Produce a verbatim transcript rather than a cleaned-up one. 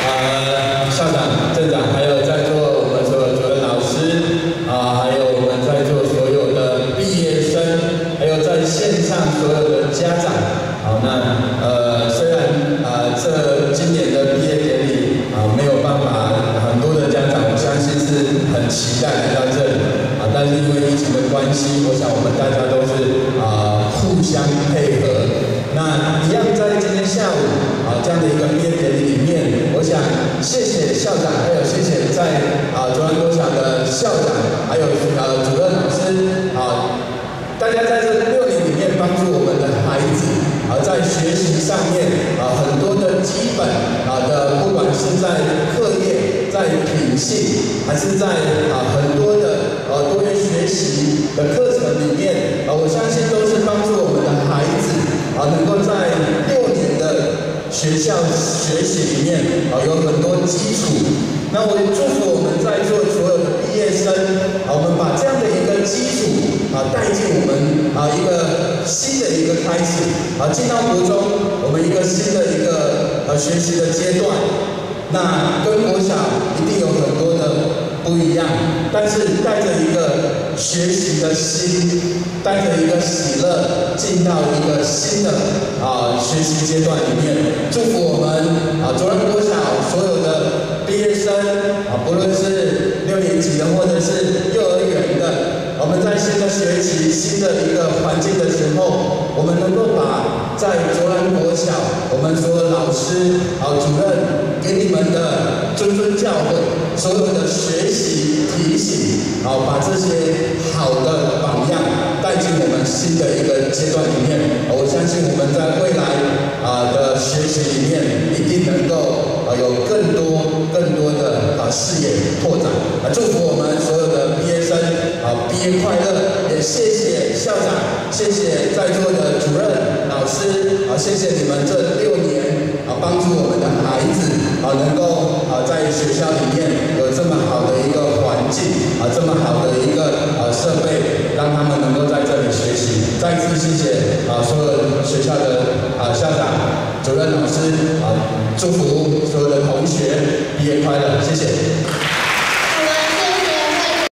呃，校长、镇长，还有在座我们所有主任老师啊、还有我们在座所有的毕业生，还有在线上所有的家长。好，那呃，虽然啊、这今年的毕业典礼啊、没有办法，很多的家长我相信是很期待来到这里啊、但是因为疫情的关系，我想我们大家都是啊、互相配合。那一样在今天下午啊、这样的一个毕业典礼里面，我想谢谢校长，还有谢谢在啊卓兰国小的校长，还有呃主任老师啊，大家在这六年里面帮助我们的孩子啊，在学习上面啊很多的基本啊的，不管是在课业、在品性，还是在啊很多的呃多元学习的课程里面啊，我相信都是帮助我们的孩子。啊，能够在六年的学校学习里面啊，有很多基础。那我也祝福我们在座所有的毕业生啊，我们把这样的一个基础啊带进我们啊一个新的一个开始啊，进到国中，我们一个新的一个呃学习的阶段。那跟国小一定有很多的不一样，但是带着一个学习的心，带着一个喜乐，进到一个新的啊学习阶段里面。祝福我们啊卓兰国小所有的毕业生啊，不论是六年级的或者是幼儿园的，我们在新的学期、新的一个环境的时候，我们能够把在卓兰国小我们所有老师啊主任给你们的谆谆教诲，所有的学习提醒，啊，把这些好的榜样带进我们新的一个阶段里面。我相信我们在未来啊的学习里面，一定能够啊有更多更多的啊视野拓展。啊，祝福我们所有的毕业生啊毕业快乐！也谢谢校长，谢谢在座的主任老师，啊，谢谢你们这六年啊帮助我们的孩子啊能够啊在学校里面有这么好的一个环境啊，这么好的一个呃设备，让他们能够在这里学习。再次谢谢啊所有学校的啊校长、主任老师啊，祝福所有的同学毕业快乐，谢谢。